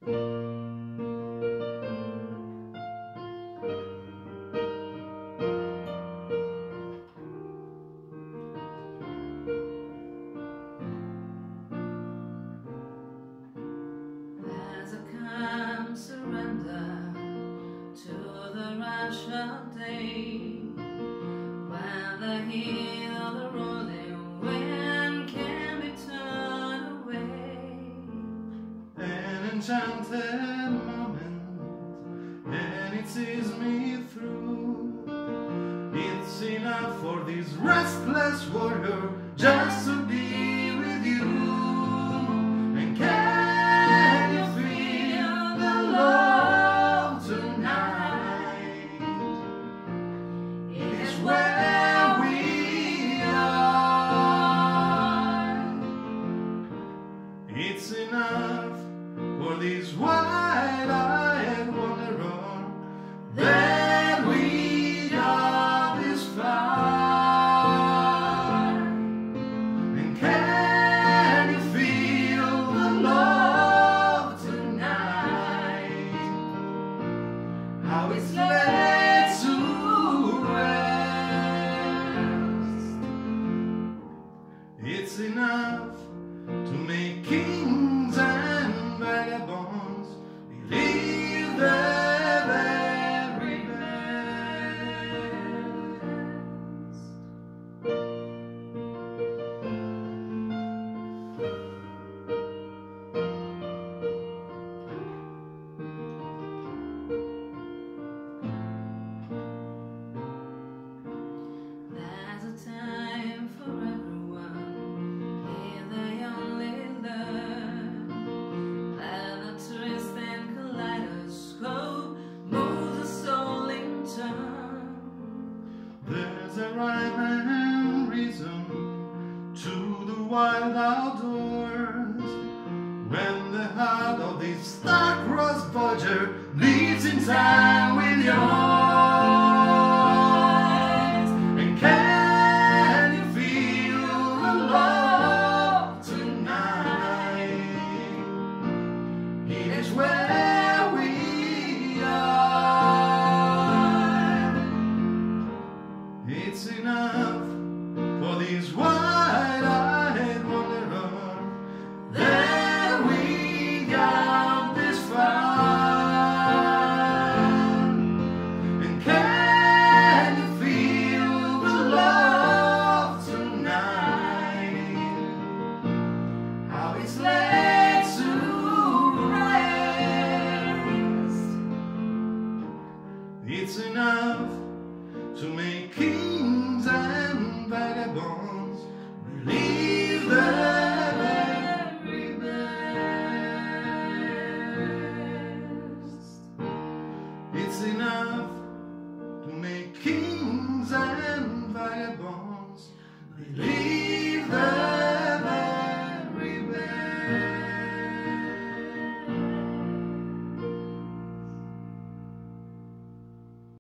There's a calm surrender to the rush of day, when the heat of the rolling wind can be turned away. An enchanted moment, and it sees me through. It's enough for this restless warrior just to be with you. And can you feel the love tonight? It is where we are. It's enough for this wide-eyed wanderer that we got this far. And can you feel the love tonight? How it's laid to rest. It's enough to make kings and vagabonds believe their very best. There's a time for everyone, if they only learn that the twist and kaleidoscope moves the soul in turn. There's a rhyme and reason to the wild outdoors, when the heart of this star-crossed voyager beats in time with yours. And can you feel the love tonight? It is where we are. It's enough for this wide-eyed wanderer that we got this far. And can you feel the love tonight? How it's laid